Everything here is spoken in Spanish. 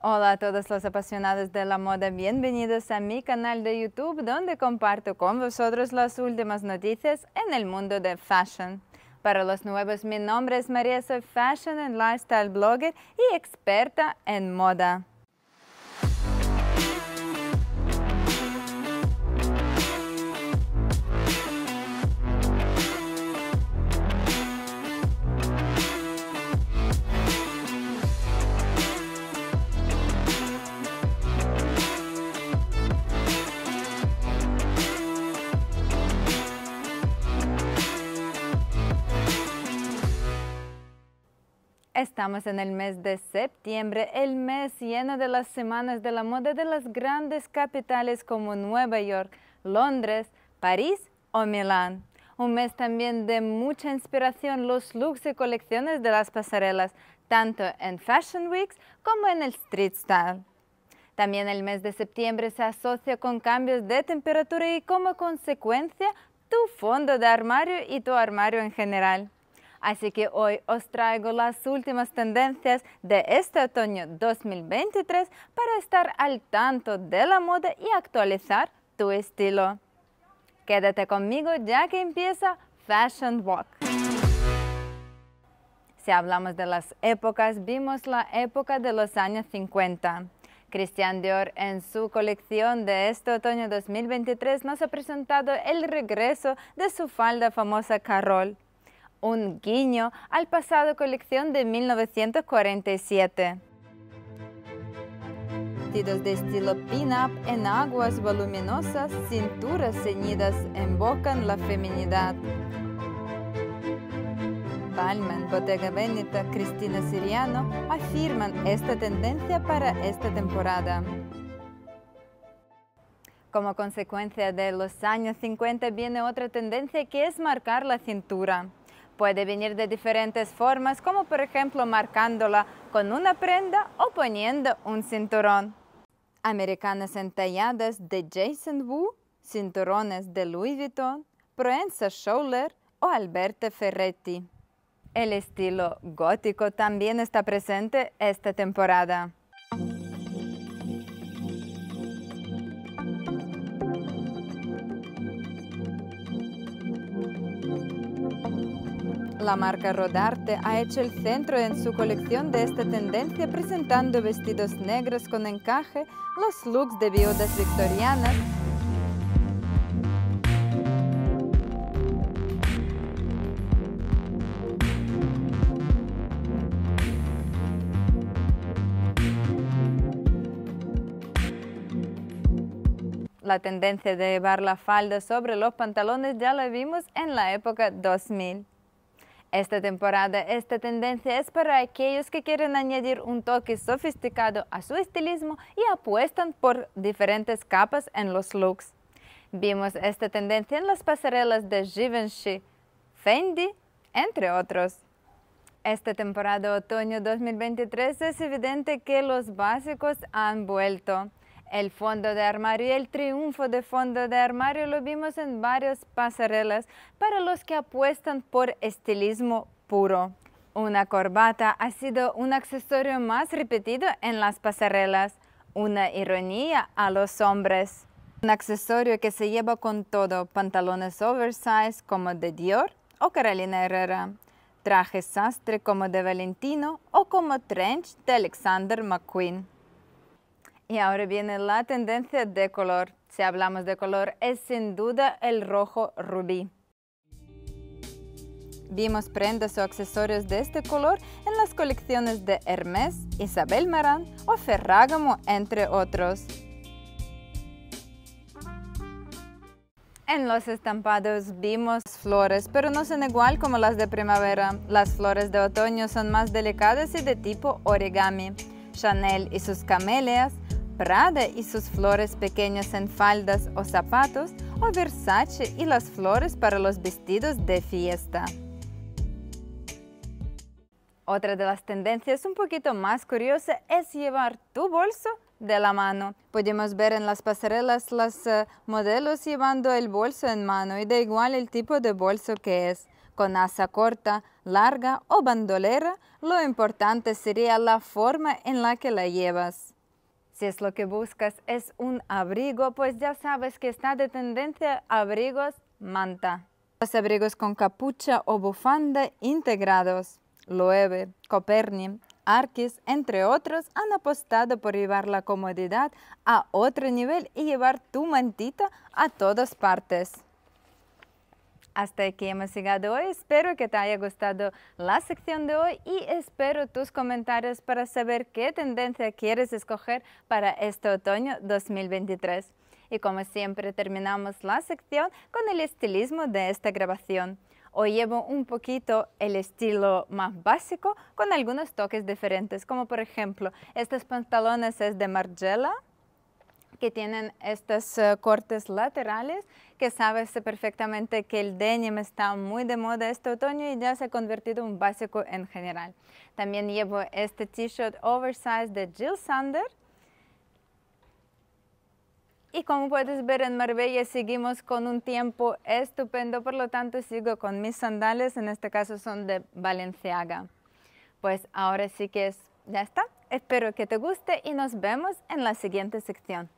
Hola a todos los apasionados de la moda, bienvenidos a mi canal de YouTube donde comparto con vosotros las últimas noticias en el mundo de fashion. Para los nuevos, mi nombre es María, soy Fashion and Lifestyle Blogger y experta en moda. Estamos en el mes de septiembre, el mes lleno de las semanas de la moda de las grandes capitales como Nueva York, Londres, París o Milán. Un mes también de mucha inspiración, los looks y colecciones de las pasarelas, tanto en Fashion Weeks como en el Street Style. También el mes de septiembre se asocia con cambios de temperatura y como consecuencia tu fondo de armario y tu armario en general. Así que hoy os traigo las últimas tendencias de este otoño 2023 para estar al tanto de la moda y actualizar tu estilo. Quédate conmigo ya que empieza Fashion Walk. Si hablamos de las épocas, vimos la época de los años 50. Christian Dior en su colección de este otoño 2023 nos ha presentado el regreso de su falda famosa Carole. Un guiño al pasado colección de 1947. Vestidos de estilo pin-up en aguas voluminosas, cinturas ceñidas invocan la feminidad. Balmain, Bottega Veneta, Cristina Siriano afirman esta tendencia para esta temporada. Como consecuencia de los años 50 viene otra tendencia que es marcar la cintura. Puede venir de diferentes formas, como por ejemplo marcándola con una prenda o poniendo un cinturón. Americanas entalladas de Jason Wu, cinturones de Louis Vuitton, Proenza Schouler o Alberto Ferretti. El estilo gótico también está presente esta temporada. La marca Rodarte ha hecho el centro en su colección de esta tendencia presentando vestidos negros con encaje, los looks de viudas victorianas, la tendencia de llevar la falda sobre los pantalones ya la vimos en la época 2000. Esta temporada, esta tendencia es para aquellos que quieren añadir un toque sofisticado a su estilismo y apuestan por diferentes capas en los looks. Vimos esta tendencia en las pasarelas de Givenchy, Fendi, entre otros. Esta temporada otoño 2023 es evidente que los básicos han vuelto. El fondo de armario y el triunfo de fondo de armario lo vimos en varias pasarelas para los que apuestan por estilismo puro. Una corbata ha sido un accesorio más repetido en las pasarelas, una ironía a los hombres. Un accesorio que se lleva con todo, pantalones oversize como de Dior o Carolina Herrera, trajes sastre como de Valentino o como trench de Alexander McQueen. Y ahora viene la tendencia de color. Si hablamos de color, es sin duda el rojo rubí. Vimos prendas o accesorios de este color en las colecciones de Hermès, Isabel Marant o Ferragamo, entre otros. En los estampados vimos flores, pero no son igual como las de primavera. Las flores de otoño son más delicadas y de tipo origami. Chanel y sus camelias, Prada y sus flores pequeñas en faldas o zapatos, o Versace y las flores para los vestidos de fiesta. Otra de las tendencias un poquito más curiosa es llevar tu bolso de la mano. Podemos ver en las pasarelas los modelos llevando el bolso en mano y da igual el tipo de bolso que es. Con asa corta, larga o bandolera, lo importante sería la forma en la que la llevas. Si es lo que buscas es un abrigo, pues ya sabes que está de tendencia abrigos manta. Los abrigos con capucha o bufanda integrados, Loewe, Coperni, Arquis, entre otros, han apostado por llevar la comodidad a otro nivel y llevar tu mantita a todas partes. Hasta aquí hemos llegado hoy. Espero que te haya gustado la sección de hoy y espero tus comentarios para saber qué tendencia quieres escoger para este otoño 2023. Y como siempre terminamos la sección con el estilismo de esta grabación. Hoy llevo un poquito el estilo más básico con algunos toques diferentes, como por ejemplo estos pantalones es de Margiela, que tienen estos cortes laterales, que sabes perfectamente que el denim está muy de moda este otoño y ya se ha convertido en un básico en general. También llevo este t-shirt oversize de Jil Sander. Y como puedes ver, en Marbella seguimos con un tiempo estupendo, por lo tanto sigo con mis sandalias, en este caso son de Balenciaga. Pues ahora sí que ya está. Espero que te guste y nos vemos en la siguiente sección.